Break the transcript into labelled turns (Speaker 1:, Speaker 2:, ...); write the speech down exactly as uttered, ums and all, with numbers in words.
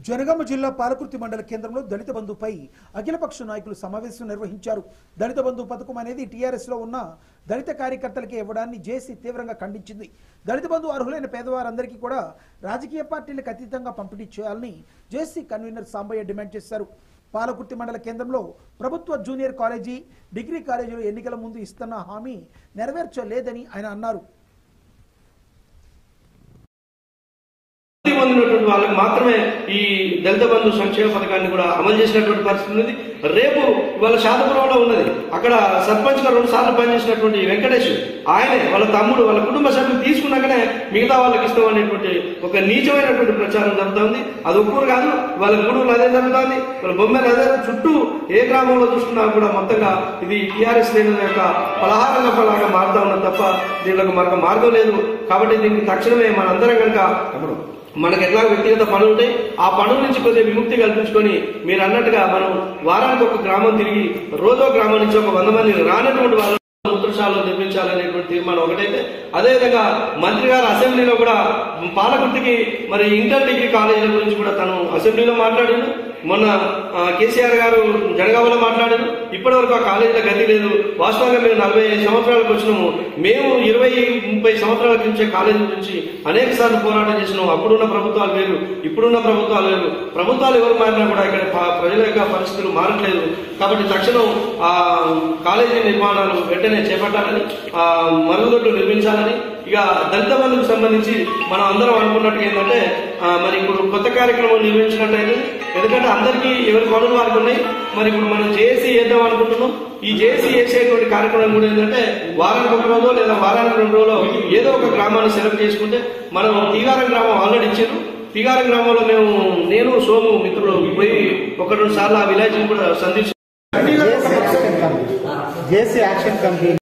Speaker 1: జనగామ జిల్లా పాలకుర్తి మండల కేంద్రంలో దళిత బంధుపై అఖిలపక్ష నాయకులు సమావేశం నిర్వహించారు. దళిత బంధు పథకం అనేది టీఆర్ఎస్ లో ఉన్న దళిత కార్యకర్తలకే ఇవ్వడాన్ని జేసీ తీవ్రంగా ఖండించింది. దళిత బంధు అర్హులైన పేదవారందరికీ కూడా రాజకీయ పార్టీలకు అతీతంగా పంపిణీ చేయాలని జేసీ కన్వీనర్ సాంబయ్య డిమాండ్ చేశారు. పాలకుర్తి మండల కేంద్రంలో ప్రభుత్వ జూనియర్ కాలేజీ, డిగ్రీ కాలేజీలు ఎన్నికల ముందు ఇస్తున్న హామీ నెరవేర్చలేదని ఆయన అన్నారు.
Speaker 2: పొందినటువంటి వాళ్ళకి మాత్రమే ఈ దళిత బంధు సంక్షేమ పథకాన్ని కూడా అమలు చేసినటువంటి పరిస్థితి ఉంది. రేపు వాళ్ళ శాతపురంలో ఉన్నది, అక్కడ సర్పంచ్ గా రెండు సార్లు పనిచేసినటువంటి వెంకటేష్, ఆయనే వాళ్ళ తమ్ముడు వాళ్ళ కుటుంబ సభ్యులు తీసుకున్నాకనే మిగతా వాళ్ళకి ఇస్తామనేటువంటి ఒక నీచమైనటువంటి ప్రచారం జరుగుతుంది. అది ఒక్కరు కాదు, వాళ్ళ గూడూరులో అదే జరుగుతుంది, వాళ్ళ బొమ్మలు అదే, చుట్టూ ఏ గ్రామంలో చూసుకున్నా కూడా మొత్తంగా ఇది టీఆర్ఎస్ శ్రేణుల యొక్క పలహారంగా పలాగా మారుతా ఉన్నది తప్ప దీనికి మరొక మార్గం లేదు. కాబట్టి దీనికి తక్షణమే మనందరం కనుక మనకు ఎట్లా వ్యక్తిగత పనులు ఉంటాయి, ఆ పనుల నుంచి కొద్దిగా విముక్తి కల్పించుకొని మీరు అన్నట్టుగా మనం వారానికి ఒక గ్రామం తిరిగి రోజో గ్రామం నుంచి ఒక వంద మంది రానటువంటి వాళ్ళ మూత్రశాలను నిర్మించాలనేటువంటి తీర్మానం ఒకటైతే, అదేవిధంగా మంత్రి గారు అసెంబ్లీలో కూడా పాలకుర్తికి మరి ఇంటర్ డిగ్రీ కాలేజీల గురించి కూడా తను అసెంబ్లీలో మాట్లాడాడు. మొన్న కేసీఆర్ గారు జనగామలో మాట్లాడారు. ఇప్పటి వరకు ఆ కాలేజీలో గతి లేదు. వాస్తవంగా మేము నలభై ఐదు సంవత్సరాలకు వచ్చినాము, మేము ఇరవై ముప్పై సంవత్సరాల నుంచే కాలేజీ గురించి అనేక సార్లు పోరాటం చేసినాము. అప్పుడున్న ప్రభుత్వాలు వేరు, ఇప్పుడున్న ప్రభుత్వాలు వేరు. ప్రభుత్వాలు ఎవరు మారినా కూడా ఇక్కడ ప్రజల యొక్క పరిస్థితులు మారట్లేదు. కాబట్టి తక్షణం ఆ కాలేజీ నిర్మాణాలు వెంటనే చేపట్టాలని, ఆ మరుగుదొడ్లు నిర్మించాలని. ఇక దళిత బంధుకు సంబంధించి మనం అందరం అనుకున్నట్టుగా ఏంటంటే మరి ఇప్పుడు కొత్త కార్యక్రమం నిర్వహించినట్టయితే, ఎందుకంటే అందరికీ ఎవరి పనులు వారికి ఉన్నాయి. మరి ఇప్పుడు మనం జేఏసీ వేద్దాం అనుకుంటున్నాం. ఈ జేఏసీ వేసేటువంటి కార్యక్రమం కూడా ఏంటంటే వారానికి ఒక రోజు లేదా వారానికి రెండు రోజులు ఏదో ఒక గ్రామాన్ని సెలెక్ట్ చేసుకుంటే, మనం తీగారం గ్రామం ఆల్రెడీ ఇచ్చారు. తీగారం గ్రామంలో మేము నేను సోము మిత్రులు పోయి ఒక రెండు సార్లు ఆ విలేజ్ కూడా సందర్శించాం.